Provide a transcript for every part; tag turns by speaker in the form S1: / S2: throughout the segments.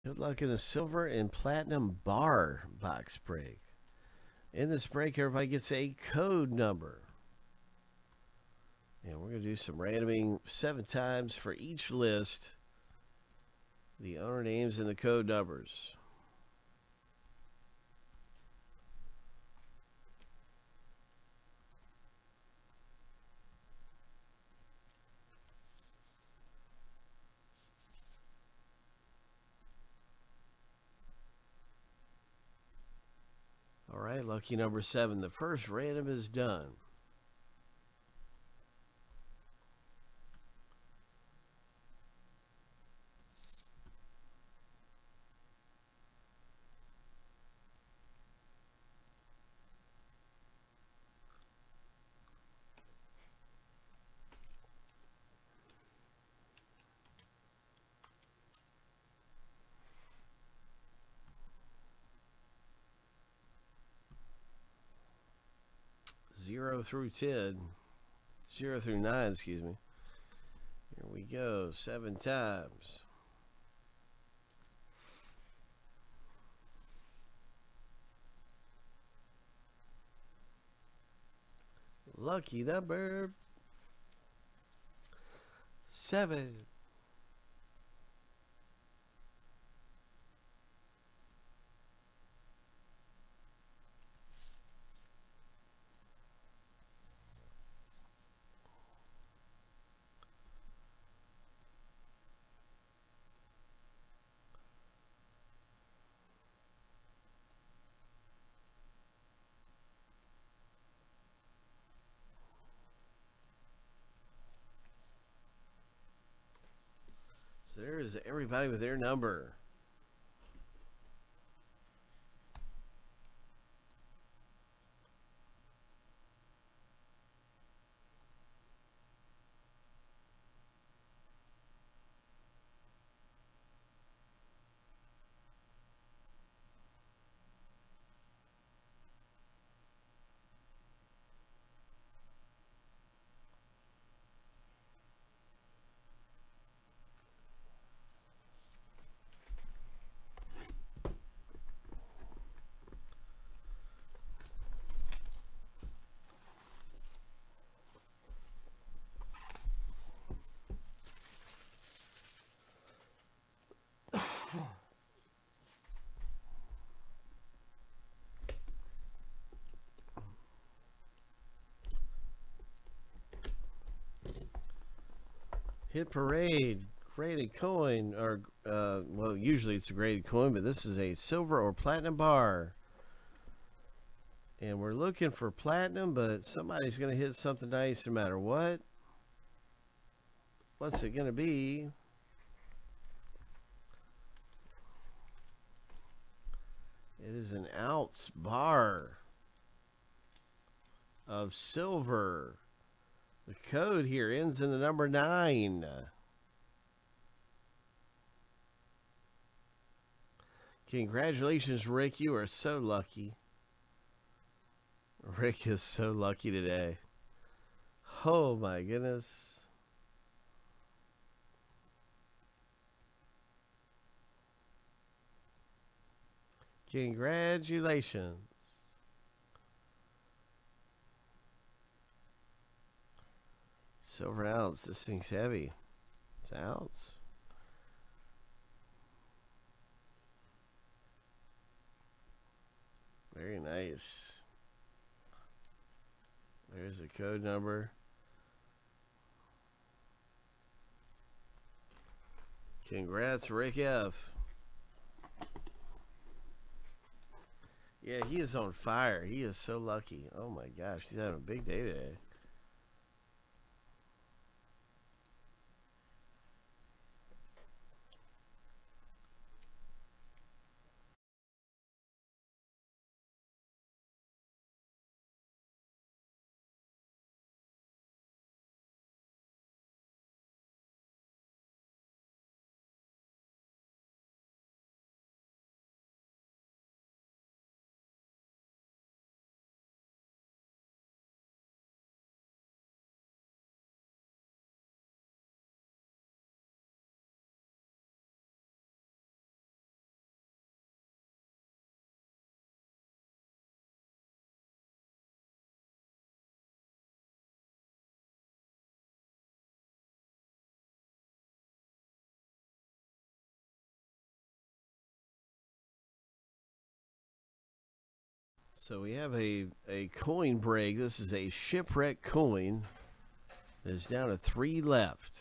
S1: Good luck in the silver and platinum bar box break. In this break, everybody gets a code number. And we're going to do some randoming 7 times for each list. The owner names and the code numbers. All right, lucky number 7. The first random is done. Zero through 10. 0 through 9, excuse me. Here we go, 7 times. Lucky number 7. So there's everybody with their number. Hit parade, graded coin, or well, usually it's a graded coin, but this is a silver or platinum bar. And we're looking for platinum, but somebody's going to hit something nice no matter what. What's it going to be? It is an ounce bar of silver. The code here ends in the number 9. Congratulations, Rick. You are so lucky. Rick is so lucky today. Oh my goodness. Congratulations. Silver ounce. This thing's heavy. It's an ounce. Very nice. There's a code number. Congrats, Rick F. Yeah, he is on fire. He is so lucky. Oh my gosh, he's having a big day today. So we have a coin break. This is a shipwreck coin. There's down to 3 left.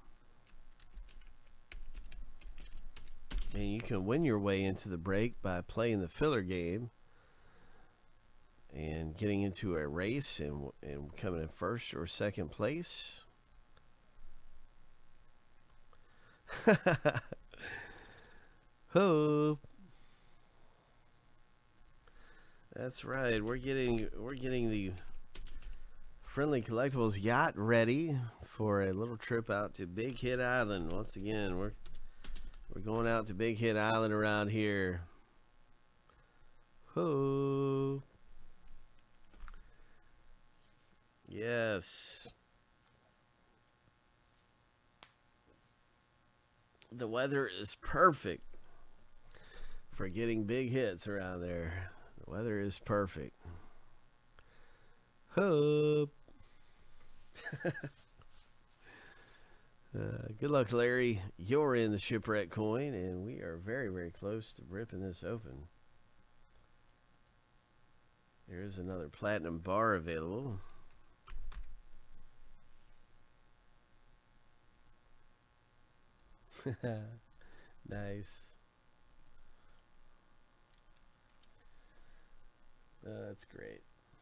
S1: And you can win your way into the break by playing the filler game and getting into a race and coming in first or second place. Hope. That's right. We're getting the Friendly Collectibles yacht ready for a little trip out to Big Hit Island. Once again, we're going out to Big Hit Island around here. Ho. Yes. The weather is perfect for getting big hits around there. The weather is perfect. Hope. Good luck, Larry. You're in the shipwreck coin, and we are very, very close to ripping this open. There is another platinum bar available. Nice. That's great.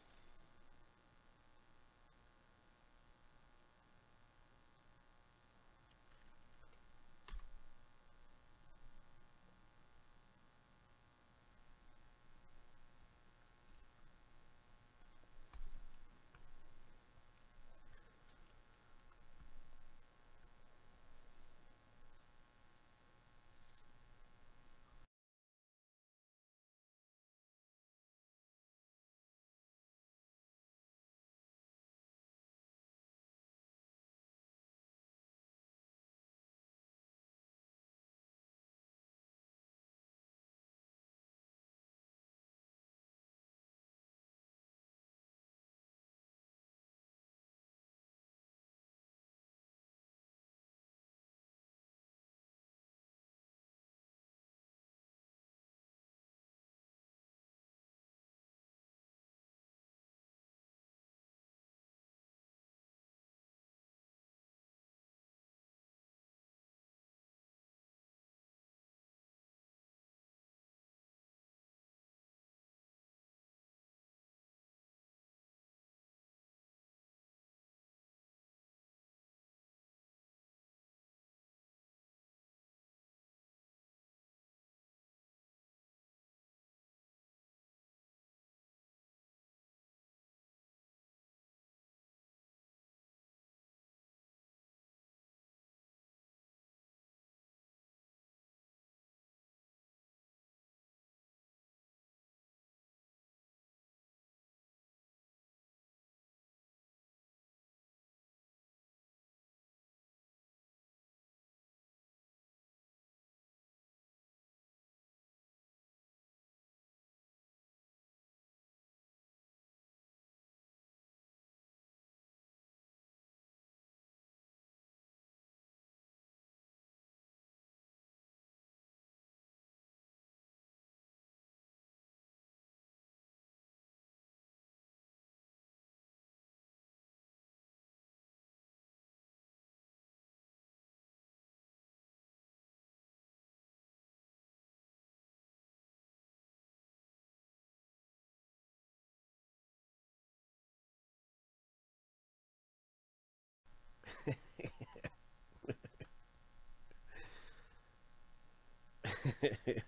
S1: It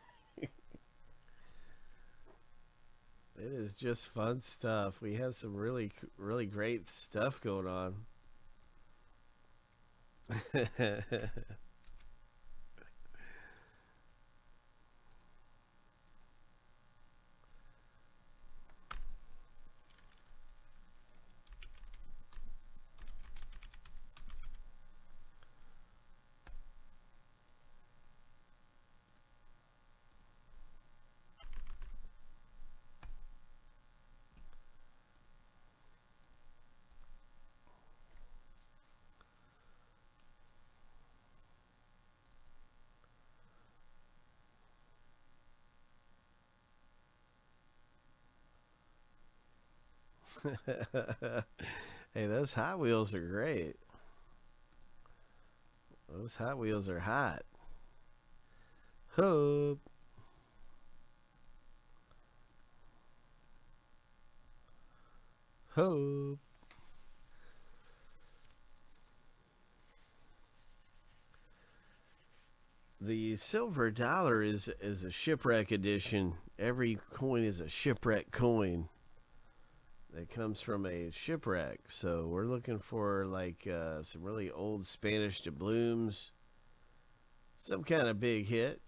S1: is just fun stuff. We have some really great stuff going on. Hey, those Hot Wheels are great. Those Hot Wheels are hot. Hope. Hope. The silver dollar is a shipwreck edition. Every coin is a shipwreck coin that comes from a shipwreck. So we're looking for like some really old Spanish doubloons, some kind of big hit.